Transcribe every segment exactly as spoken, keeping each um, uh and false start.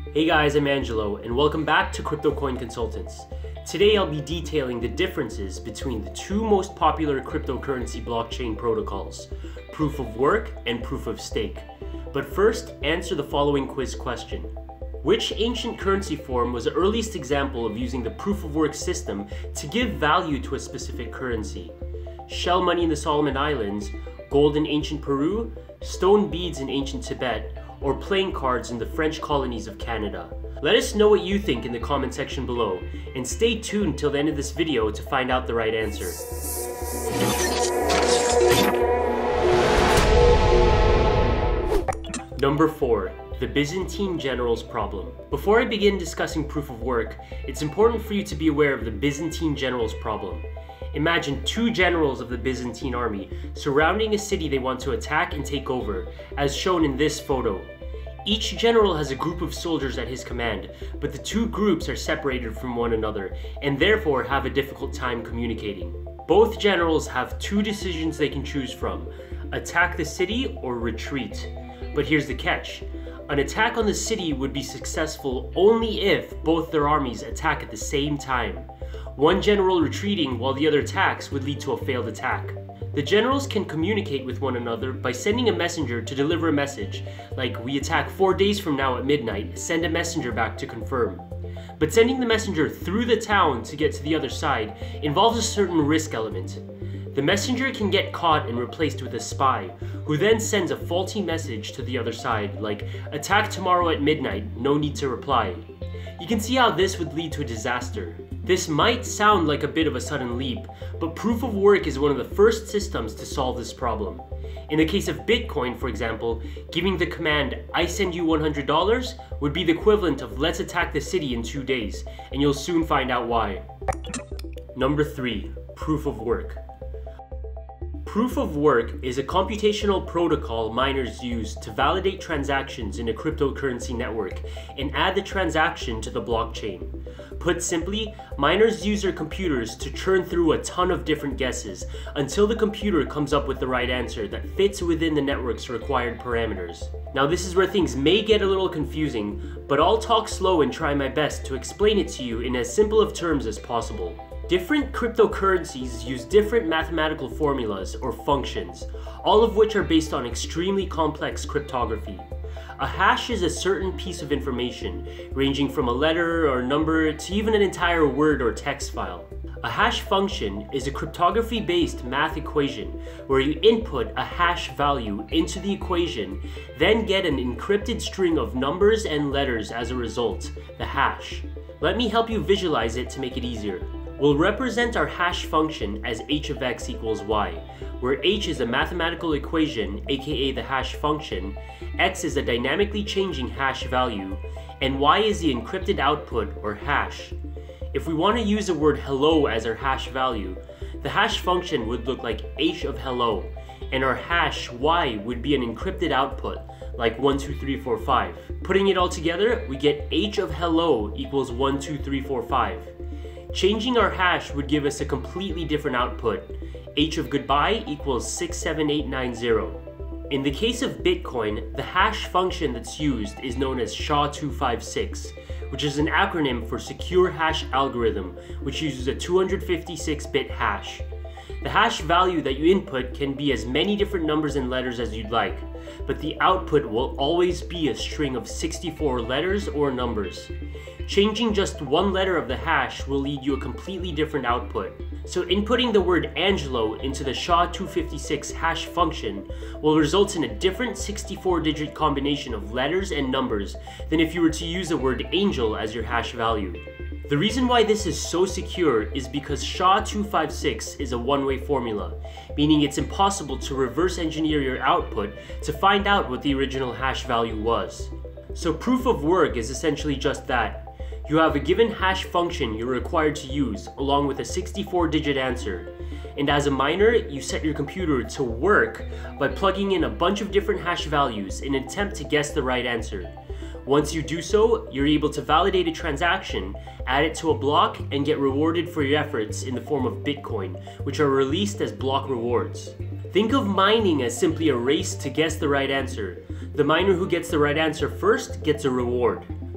Hey guys, I'm Angelo, and welcome back to Crypto Coin Consultants. Today I'll be detailing the differences between the two most popular cryptocurrency blockchain protocols, proof of work and proof of stake. But first, answer the following quiz question. Which ancient currency form was the earliest example of using the proof of work system to give value to a specific currency? Shell money in the Solomon Islands, gold in ancient Peru, stone beads in ancient Tibet, or playing cards in the French colonies of Canada? Let us know what you think in the comment section below, and stay tuned till the end of this video to find out the right answer. Number four. The Byzantine Generals Problem. Before I begin discussing proof of work, it's important for you to be aware of the Byzantine Generals Problem. Imagine two generals of the Byzantine army surrounding a city they want to attack and take over, as shown in this photo. Each general has a group of soldiers at his command, but the two groups are separated from one another and therefore have a difficult time communicating. Both generals have two decisions they can choose from: attack the city or retreat. But here's the catch. An attack on the city would be successful only if both their armies attack at the same time. One general retreating while the other attacks would lead to a failed attack. The generals can communicate with one another by sending a messenger to deliver a message, like "we attack four days from now at midnight, send a messenger back to confirm." But sending the messenger through the town to get to the other side involves a certain risk element. The messenger can get caught and replaced with a spy, who then sends a faulty message to the other side, like "attack tomorrow at midnight, no need to reply." You can see how this would lead to a disaster. This might sound like a bit of a sudden leap, but proof of work is one of the first systems to solve this problem. In the case of Bitcoin, for example, giving the command "I send you one hundred dollars" would be the equivalent of "let's attack the city in two days, and you'll soon find out why. Number three. Proof of work. Proof of work is a computational protocol miners use to validate transactions in a cryptocurrency network and add the transaction to the blockchain. Put simply, miners use their computers to churn through a ton of different guesses until the computer comes up with the right answer that fits within the network's required parameters. Now this is where things may get a little confusing, but I'll talk slow and try my best to explain it to you in as simple of terms as possible. Different cryptocurrencies use different mathematical formulas or functions, all of which are based on extremely complex cryptography. A hash is a certain piece of information, ranging from a letter or number to even an entire word or text file. A hash function is a cryptography-based math equation where you input a hash value into the equation, then get an encrypted string of numbers and letters as a result, the hash. Let me help you visualize it to make it easier. We'll represent our hash function as h of x equals y, where h is a mathematical equation, aka the hash function, x is a dynamically changing hash value, and y is the encrypted output or hash. If we want to use the word hello as our hash value, the hash function would look like h of hello, and our hash y would be an encrypted output, like one two three four five. Putting it all together, we get h of hello equals one two three four five. Changing our hash would give us a completely different output. H of goodbye equals six seven eight nine zero. In the case of Bitcoin, the hash function that's used is known as S H A two five six, which is an acronym for Secure Hash Algorithm, which uses a two hundred fifty-six bit hash. The hash value that you input can be as many different numbers and letters as you'd like, but the output will always be a string of sixty-four letters or numbers. Changing just one letter of the hash will lead you a completely different output. So inputting the word Angelo into the S H A two fifty-six hash function will result in a different sixty-four digit combination of letters and numbers than if you were to use the word angel as your hash value. The reason why this is so secure is because S H A two fifty-six is a one-way formula, meaning it's impossible to reverse engineer your output to find out what the original hash value was. So proof of work is essentially just that. You have a given hash function you're required to use along with a sixty-four digit answer, and as a miner, you set your computer to work by plugging in a bunch of different hash values in an attempt to guess the right answer. Once you do so, you're able to validate a transaction, add it to a block, and get rewarded for your efforts in the form of Bitcoin, which are released as block rewards. Think of mining as simply a race to guess the right answer. The miner who gets the right answer first gets a reward.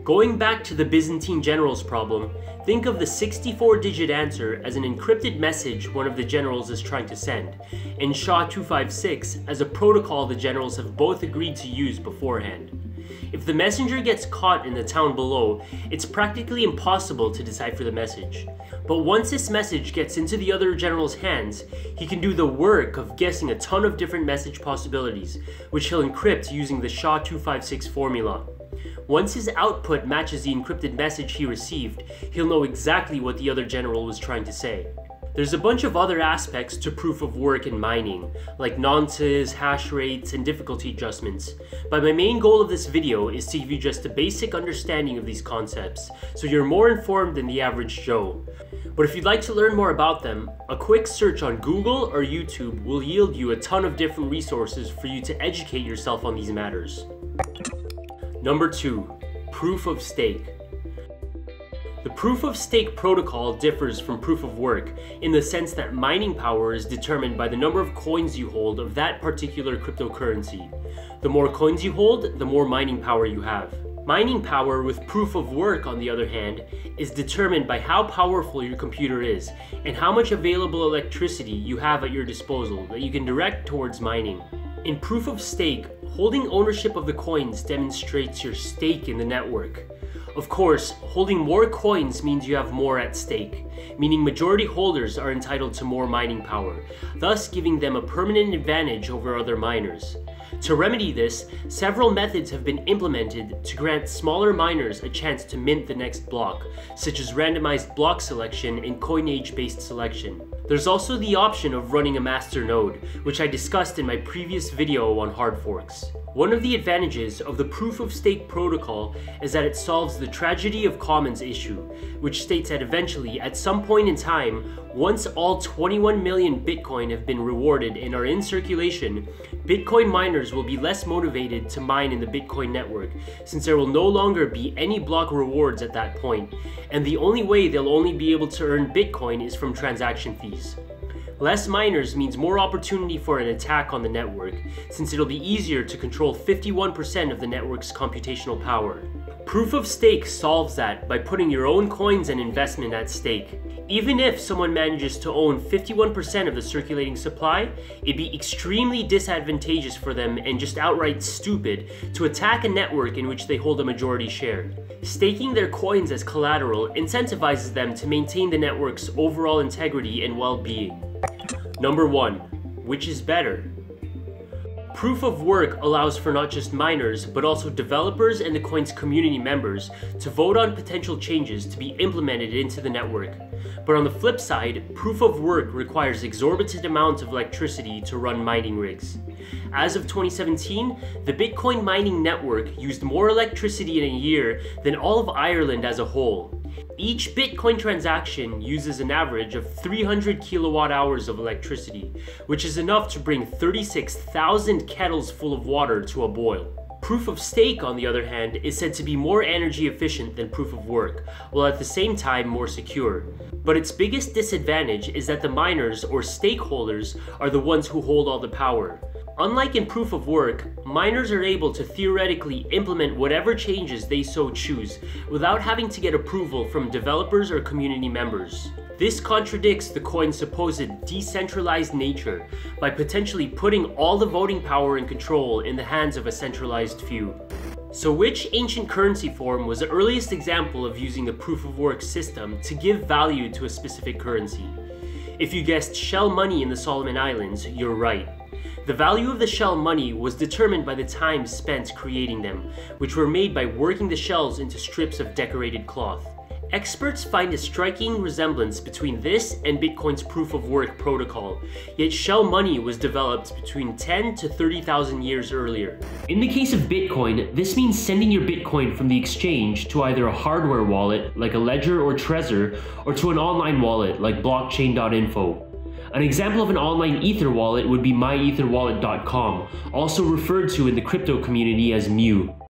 Going back to the Byzantine Generals Problem, think of the sixty-four digit answer as an encrypted message one of the generals is trying to send, and S H A two fifty-six as a protocol the generals have both agreed to use beforehand. If the messenger gets caught in the town below, it's practically impossible to decipher the message. But once this message gets into the other general's hands, he can do the work of guessing a ton of different message possibilities, which he'll encrypt using the S H A two fifty-six formula. Once his output matches the encrypted message he received, he'll know exactly what the other general was trying to say. There's a bunch of other aspects to proof of work in mining, like nonces, hash rates, and difficulty adjustments, but my main goal of this video is to give you just a basic understanding of these concepts, so you're more informed than the average Joe. But if you'd like to learn more about them, a quick search on Google or YouTube will yield you a ton of different resources for you to educate yourself on these matters. Number two, proof of stake. The proof of stake protocol differs from proof of work in the sense that mining power is determined by the number of coins you hold of that particular cryptocurrency. The more coins you hold, the more mining power you have. Mining power with proof of work, on the other hand, is determined by how powerful your computer is and how much available electricity you have at your disposal that you can direct towards mining. In proof of stake, holding ownership of the coins demonstrates your stake in the network. Of course, holding more coins means you have more at stake, meaning majority holders are entitled to more mining power, thus giving them a permanent advantage over other miners. To remedy this, several methods have been implemented to grant smaller miners a chance to mint the next block, such as randomized block selection and coinage-based selection. There's also the option of running a master node, which I discussed in my previous video on hard forks. One of the advantages of the proof of stake protocol is that it solves the tragedy of commons issue, which states that eventually, at some point in time, once all twenty-one million Bitcoin have been rewarded and are in circulation, Bitcoin miners will be less motivated to mine in the Bitcoin network, since there will no longer be any block rewards at that point, and the only way they'll only be able to earn Bitcoin is from transaction fees. Less miners means more opportunity for an attack on the network, since it'll be easier to control fifty-one percent of the network's computational power. Proof of stake solves that by putting your own coins and investment at stake. Even if someone manages to own fifty-one percent of the circulating supply, it'd be extremely disadvantageous for them and just outright stupid to attack a network in which they hold a majority share. Staking their coins as collateral incentivizes them to maintain the network's overall integrity and well-being. Number one, which is better? Proof of work allows for not just miners, but also developers and the coin's community members to vote on potential changes to be implemented into the network. But on the flip side, proof of work requires exorbitant amounts of electricity to run mining rigs. As of twenty seventeen, the Bitcoin mining network used more electricity in a year than all of Ireland as a whole. Each Bitcoin transaction uses an average of three hundred kilowatt hours of electricity, which is enough to bring thirty-six thousand kettles full of water to a boil. Proof of stake, on the other hand, is said to be more energy efficient than proof of work, while at the same time more secure. But its biggest disadvantage is that the miners or stakeholders are the ones who hold all the power. Unlike in proof of work, miners are able to theoretically implement whatever changes they so choose without having to get approval from developers or community members. This contradicts the coin's supposed decentralized nature by potentially putting all the voting power and control in the hands of a centralized few. So which ancient currency form was the earliest example of using the proof of work system to give value to a specific currency? If you guessed shell money in the Solomon Islands, you're right. The value of the shell money was determined by the time spent creating them, which were made by working the shells into strips of decorated cloth. Experts find a striking resemblance between this and Bitcoin's proof of work protocol, yet shell money was developed between ten to thirty thousand years earlier. In the case of Bitcoin, this means sending your Bitcoin from the exchange to either a hardware wallet like a Ledger or Trezor, or to an online wallet like blockchain dot info. An example of an online Ether wallet would be my ether wallet dot com, also referred to in the crypto community as M E W.